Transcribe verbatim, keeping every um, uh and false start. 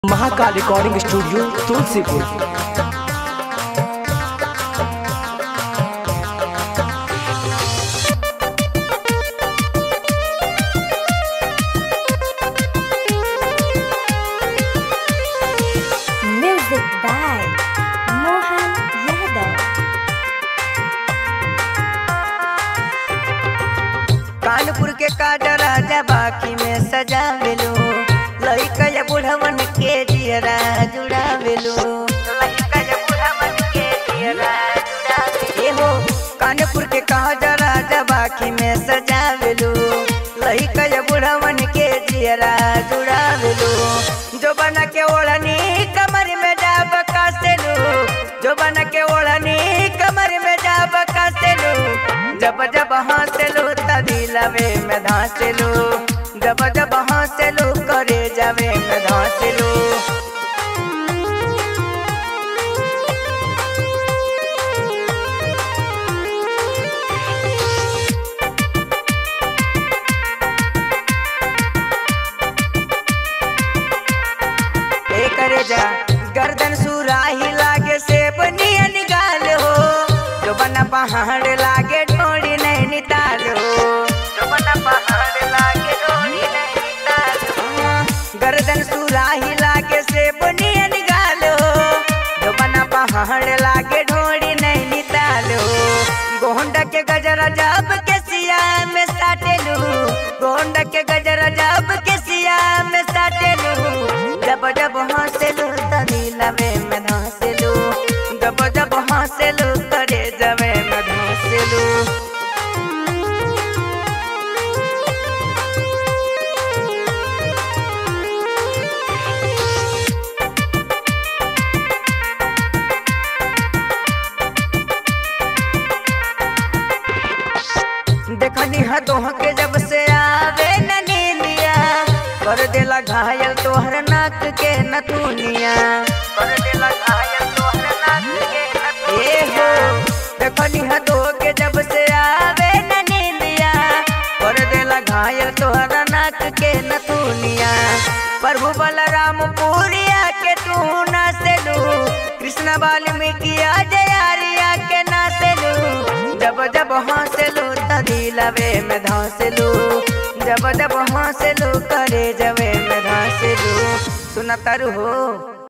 Mahakal recording studio Tulsipur. Music by Mohan Yadav। Kanpur के काटा राजा बाकी में सजावेलो, लइका या बुढ़वन के जियरा जुड़ावेलो, लइका या बुढ़वन के जियरा जुड़ावेलो। कानपुर के काटा राजा बाकी में सजावेलो, लइका या बुढ़वन के जियरा जुड़ावेलो। जो बना के ओढ़नी कमर में डाब कासेलो, जो बना के ओढ़नी कमर में डाब कासेलो। जब जब हंसलो दिलवे में धांसलो, जब जब हंसलो करे जावे में धांसलो। करे जा गर्दन सुराही लागे से बनिया निकाल हो, जो बना पहाड़ लागे ढोड़ी नहीं निताल हो, जो बना पहाड़ लागे ढोड़ी नहीं निताल हो। गर्दन सुराही लागे से बनिया निकाल हो, जो बना पहाड़ लागे ढोड़ी नहीं निताल हो। गोंडा के गजरा जब के सिया में साटेलू, गोंडा के गजरा जब के सिया में साटेलू। जब जब हंसलू दिलवे में धांसलू, जब जब हंसलू करे जवे में धांसलू। देखनी है तोह के जब से आवे न नीलिया, कर देला घायल तोहर नाक के नथुनिया, कर देला घायल तोहर नाक के नथुनिया। देखनी है तोह के जब से आवे न नीलिया, कर देला घायल तोहर नाक के नथुनिया। प्रभु बलराम पूरिया के तू नासेलू, कृष्ण वाल्मीकि जयारिया के नासेलू। जब जब हंसलू दिलवे में धांसलू, जब जब हंसलू करे जवे में धांसलू। सुनतर हो।